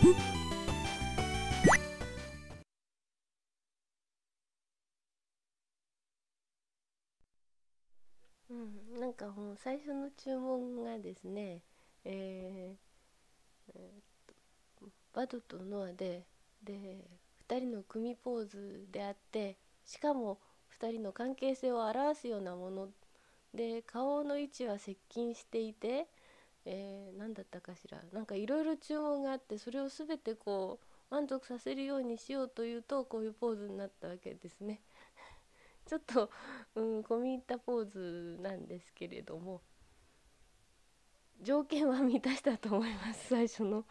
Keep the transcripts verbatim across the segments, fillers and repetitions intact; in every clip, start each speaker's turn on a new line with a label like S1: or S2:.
S1: うん、なんかもう最初の注文がですね、えーえーバドとノアで、でふたりの組ポーズであって、しかもふたりの関係性を表すようなもので、顔の位置は接近していて、えー、何だったかしら、なんかいろいろ注文があって、それを全てこう満足させるようにしようというと、こういうポーズになったわけですね。ちょっと、うん、込み入ったポーズなんですけれども、条件は満たしたと思います、最初の。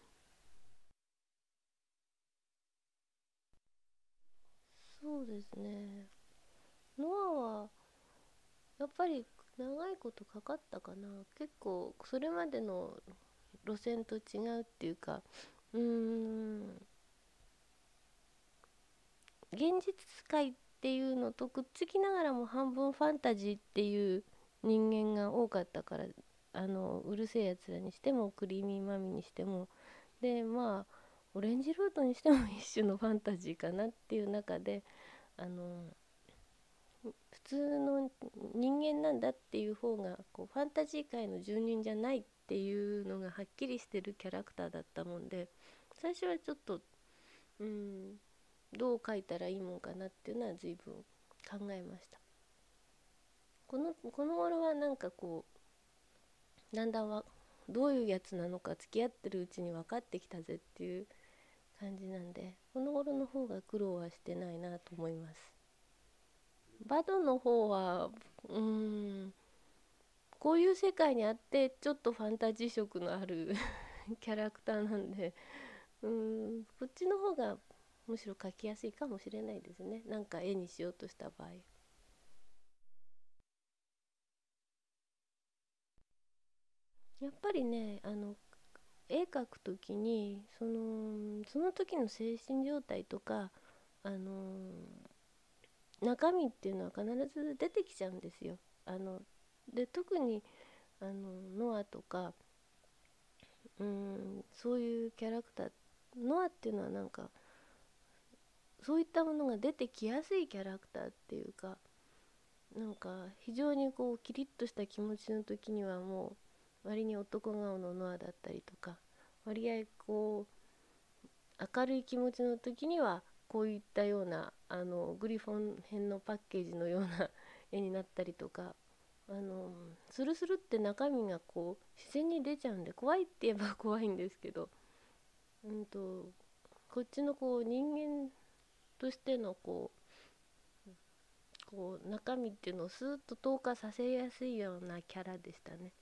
S1: そうですね。ノアはやっぱり長いことかかったかな。結構それまでの路線と違うっていうか、うーん、現実界っていうのとくっつきながらも半分ファンタジーっていう人間が多かったから、あのうるせえやつらにしてもクリーミーマミにしても、でまあオレンジロードにしても一種のファンタジーかなっていう中で、あの普通の人間なんだっていう方がこうファンタジー界の住人じゃないっていうのがはっきりしてるキャラクターだったもんで、最初はちょっと、うん、どう書いたらいいもんかなっていうのは随分考えました。このこの頃はなんかこうだんだんはどういうやつなのか付き合ってるうちに分かってきたぜっていう感じなんで、この頃の方が苦労はしてないなと思います。バドの方はうーんこういう世界にあってちょっとファンタジー色のあるキャラクターなんで、うーんこっちの方がむしろ描きやすいかもしれないですね、なんか絵にしようとした場合。やっぱりね、あの絵描くときにそのその時の精神状態とか、あの中身っていうのは必ず出てきちゃうんですよ。あので特にあのノアとか、うん、そういうキャラクター、ノアっていうのはなんかそういったものが出てきやすいキャラクターっていうか、なんか非常にこうキリッとした気持ちの時にはもう割に男顔のノアだったりとか、割合こう明るい気持ちの時にはこういったようなあのグリフォン編のパッケージのような絵になったりとか、あのスルスルって中身がこう自然に出ちゃうんで、怖いって言えば怖いんですけど、うんとこっちのこう人間としてのこうこう中身っていうのをスーッと透過させやすいようなキャラでしたね。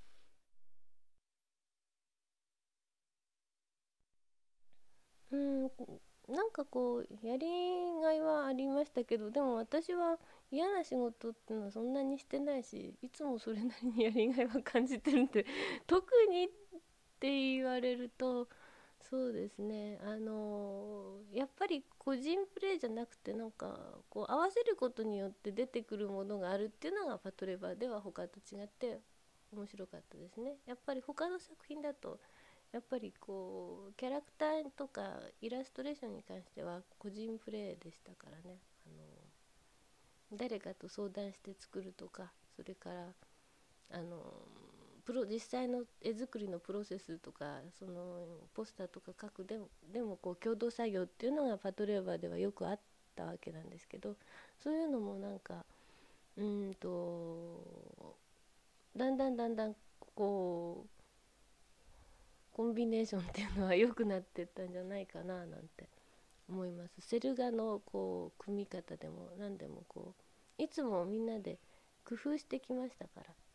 S1: うん、なんかこうやりがいはありましたけど、でも私は嫌な仕事っていうのはそんなにしてないし、いつもそれなりにやりがいは感じてるんで特にって言われると、そうですね、あのーやっぱり個人プレーじゃなくて、なんかこう合わせることによって出てくるものがあるっていうのがパトレバーでは他と違って面白かったですね。やっぱり他の作品だとやっぱりこうキャラクターとかイラストレーションに関しては個人プレーでしたからね、あの誰かと相談して作るとか、それからあのプロ実際の絵作りのプロセスとか、そのポスターとか書くでもでもこう共同作業っていうのがパトレーバーではよくあったわけなんですけど、そういうのもなんかうーんとだんだんだんだんこうコンビネーションっていうのは良くなってったんじゃないかななんて思います。セル画のこう組み方でも何でもこういつもみんなで工夫してきましたから。